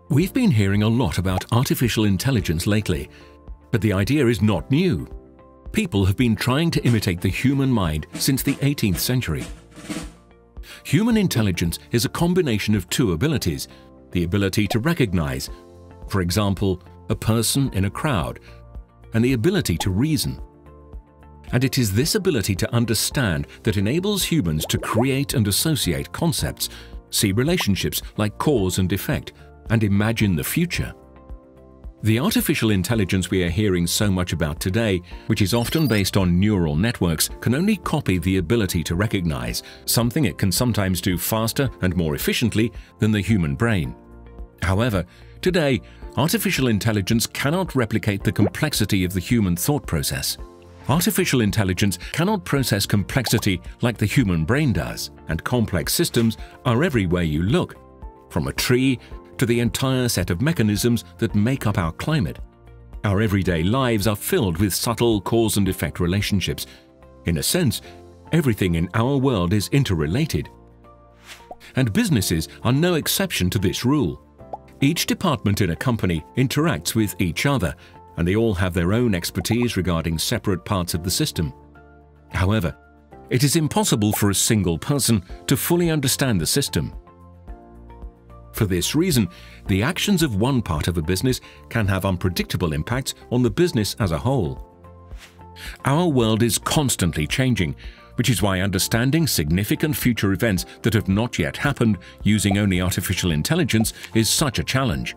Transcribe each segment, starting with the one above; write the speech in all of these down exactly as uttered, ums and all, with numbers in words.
We've been hearing a lot about artificial intelligence lately, but the idea is not new. People have been trying to imitate the human mind since the eighteenth century. Human intelligence is a combination of two abilities: the ability to recognize, for example, a person in a crowd, and the ability to reason. And it is this ability to understand that enables humans to create and associate concepts, see relationships like cause and effect, and imagine the future. The artificial intelligence we are hearing so much about today, which is often based on neural networks, can only copy the ability to recognize, something it can sometimes do faster and more efficiently than the human brain. However, today, artificial intelligence cannot replicate the complexity of the human thought process. Artificial intelligence cannot process complexity like the human brain does, and complex systems are everywhere you look, from a tree to the entire set of mechanisms that make up our climate. Our everyday lives are filled with subtle cause and effect relationships. In a sense, everything in our world is interrelated. And businesses are no exception to this rule. Each department in a company interacts with each other, and they all have their own expertise regarding separate parts of the system. However, it is impossible for a single person to fully understand the system. For this reason, the actions of one part of a business can have unpredictable impacts on the business as a whole. Our world is constantly changing, which is why understanding significant future events that have not yet happened using only artificial intelligence is such a challenge.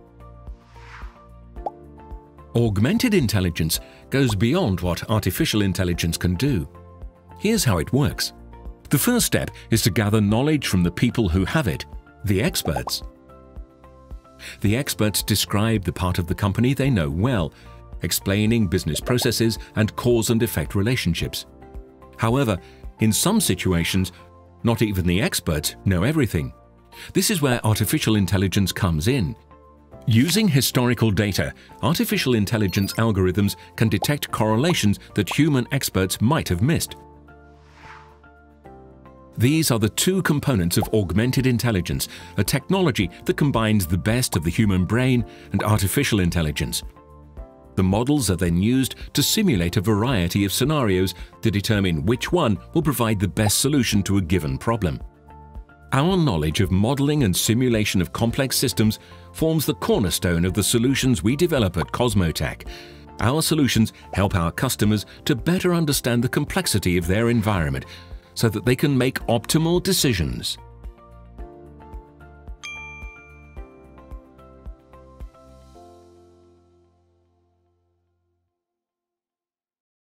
Augmented intelligence goes beyond what artificial intelligence can do. Here's how it works. The first step is to gather knowledge from the people who have it, the experts. The experts describe the part of the company they know well, explaining business processes and cause and effect relationships. However, in some situations, not even the experts know everything. This is where artificial intelligence comes in. Using historical data, artificial intelligence algorithms can detect correlations that human experts might have missed. These are the two components of augmented intelligence, a technology that combines the best of the human brain and artificial intelligence. The models are then used to simulate a variety of scenarios to determine which one will provide the best solution to a given problem. Our knowledge of modeling and simulation of complex systems forms the cornerstone of the solutions we develop at Cosmo Tech. Our solutions help our customers to better understand the complexity of their environment so that they can make optimal decisions.